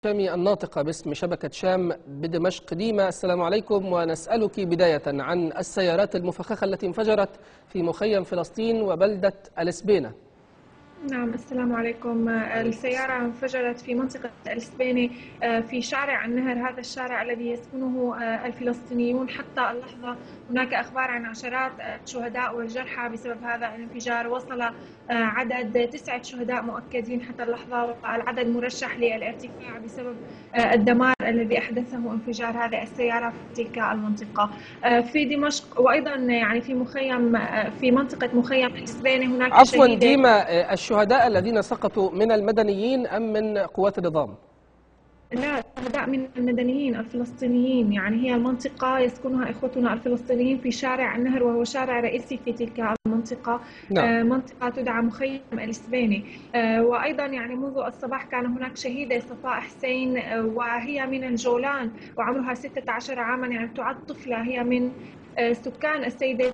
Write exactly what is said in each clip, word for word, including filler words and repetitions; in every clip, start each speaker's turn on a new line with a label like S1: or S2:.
S1: الشامي الناطقة باسم شبكة شام بدمشق. ديما، السلام عليكم، ونسألك بداية عن السيارات المفخخة التي انفجرت في مخيم فلسطين وبلدة السبينة.
S2: نعم، السلام عليكم. السيارة انفجرت في منطقة السبينة في شارع النهر، هذا الشارع الذي يسكنه الفلسطينيون. حتى اللحظة هناك أخبار عن عشرات الشهداء والجرحى بسبب هذا الانفجار. وصل عدد تسعة شهداء مؤكدين حتى اللحظة، والعدد مرشح للارتفاع بسبب الدمار الذي أحدثه انفجار هذه السيارة في تلك المنطقة في دمشق. وأيضا يعني في مخيم في منطقة مخيم السبينة هناك
S1: عفوا
S2: شهيدة.
S1: ديما، الشهداء الذين سقطوا من المدنيين أم من قوات النظام؟
S2: لا، شهداء من المدنيين الفلسطينيين. يعني هي المنطقة يسكنها إخوتنا الفلسطينيين في شارع النهر، وهو شارع رئيسي في تلك المنطقة.
S1: نعم.
S2: منطقة تدعى مخيم السبيني. وأيضا يعني منذ الصباح كان هناك شهيدة صفاء حسين، وهي من الجولان وعمرها ستة عشر عاما، يعني تعد طفلة. هي من سكان السيدة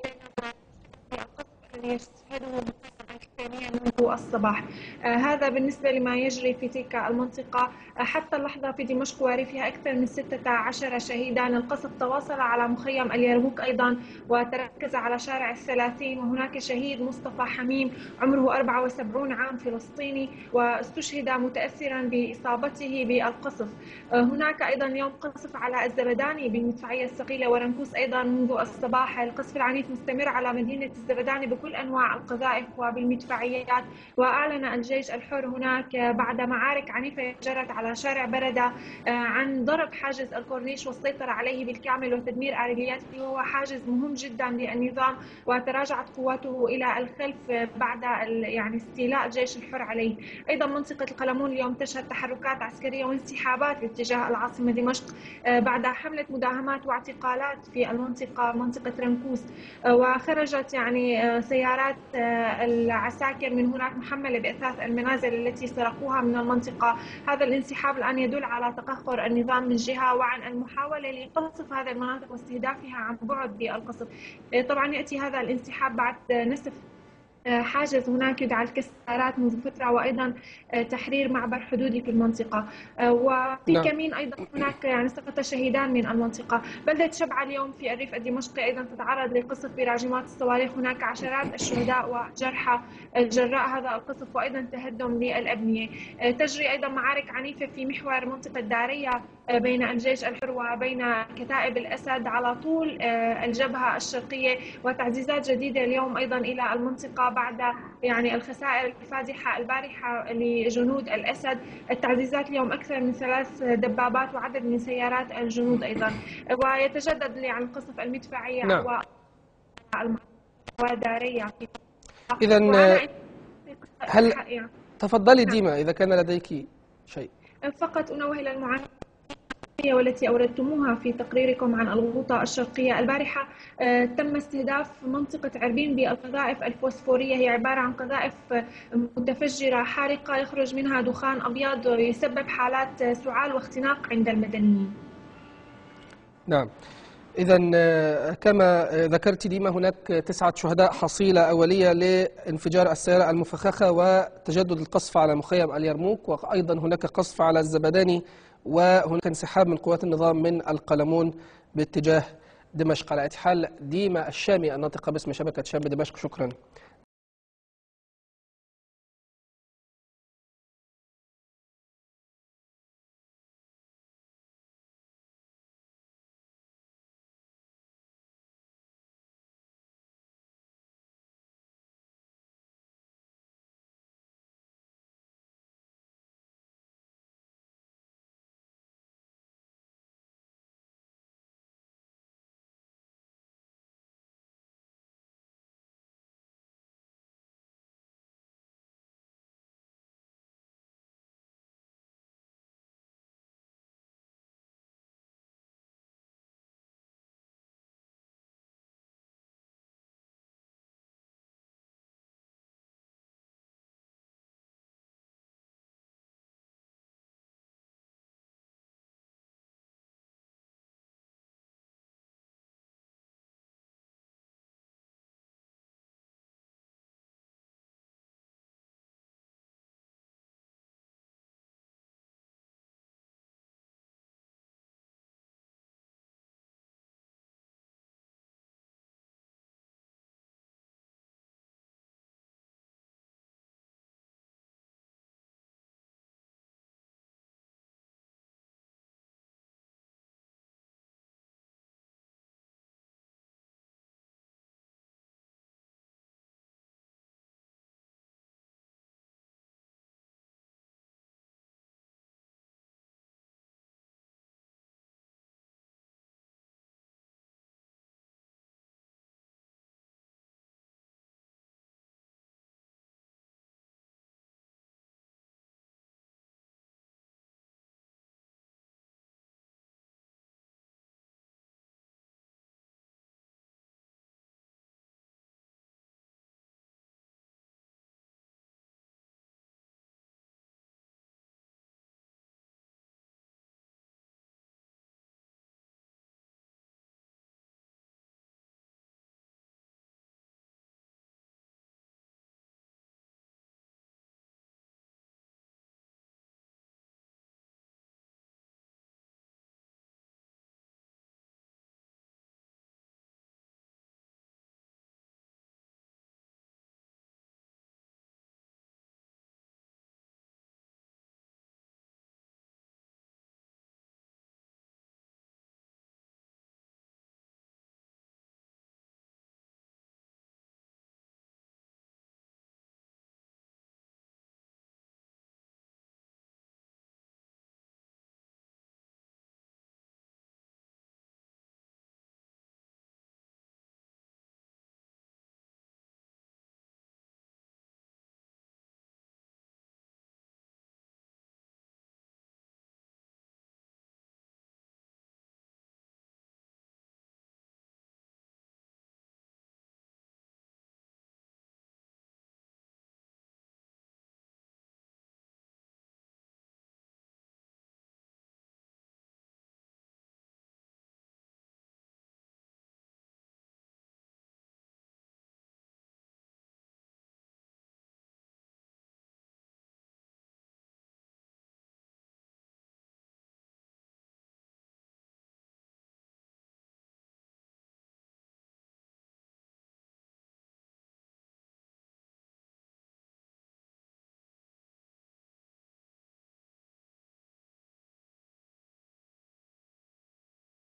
S2: يشهدوا منذ الصباح. آه هذا بالنسبة لما يجري في تلك المنطقة. آه حتى اللحظة في دمشق وارفها أكثر من ستة عشر شهيدا. القصف تواصل على مخيم اليرموك أيضا وتركز على شارع الثلاثين، وهناك شهيد مصطفى حميم عمره أربعة وسبعين عام فلسطيني، واستشهد متأثرا بإصابته بالقصف. آه هناك أيضا اليوم قصف على الزبداني بالمدفعية الثقيلة ورنكوس أيضا منذ الصباح. القصف العنيف مستمر على مدينة الزبداني بكل أنواع القذائف وبالمدفعيات. وأعلن الجيش الحر هناك بعد معارك عنيفة جرت على شارع بردة عن ضرب حاجز الكورنيش والسيطرة عليه بالكامل وتدمير آلياته، وهو حاجز مهم جدا للنظام، وتراجعت قواته إلى الخلف بعد يعني استيلاء الجيش الحر عليه. أيضا منطقة القلمون اليوم تشهد تحركات عسكرية وانسحابات باتجاه العاصمة دمشق بعد حملة مداهمات واعتقالات في المنطقة منطقة رنكوس. وخرجت يعني سيارات العساكر من هناك محملة بأثاث المنازل التي سرقوها من المنطقة. هذا الانسحاب الآن يدل على تقهقر النظام من جهة، وعن المحاولة لقصف هذه المناطق واستهدافها عن بعد بالقصف. طبعا يأتي هذا الانسحاب بعد نسف حاجز هناك يدعى الكسارات منذ فترة، وأيضا تحرير معبر حدودي في المنطقة. وفي
S1: نعم.
S2: كمين أيضا هناك يعني سقط شهيدان من المنطقة. بلدة شبعة اليوم في الريف الدمشقي أيضا تتعرض لقصف براجمات الصواريخ. هناك عشرات الشهداء وجرحى جراء هذا القصف، وأيضا تهدم للأبنية. تجري أيضا معارك عنيفة في محور منطقة دارية بين الجيش الحر وبين كتائب الأسد على طول الجبهة الشرقية، وتعزيزات جديدة اليوم أيضا إلى المنطقة بعد يعني الخسائر الفادحة البارحة لجنود الأسد. التعزيزات اليوم أكثر من ثلاث دبابات وعدد من سيارات الجنود أيضا. ويتجدد يعني قصف المدفعية
S1: نعم.
S2: ودارية.
S1: إذن هل تفضلي ديما إذا كان لديك شيء.
S2: فقط أنوه إلى المعاناة والتي أوردتموها في تقريركم عن الغوطة الشرقية البارحة. تم استهداف منطقة عربين بالقذائف الفوسفورية. هي عبارة عن قذائف متفجرة حارقة يخرج منها دخان أبيض ويسبب حالات سعال واختناق عند المدنيين.
S1: نعم. إذن كما ذكرت ديما، هناك تسعة شهداء حصيلة أولية لانفجار السيارة المفخخة وتجدد القصف على مخيم اليرموك، وأيضا هناك قصف على الزبداني، وهناك انسحاب من قوات النظام من القلمون باتجاه دمشق. على أي حال ديما الشامي الناطقة باسم شبكة شام بدمشق، شكرا.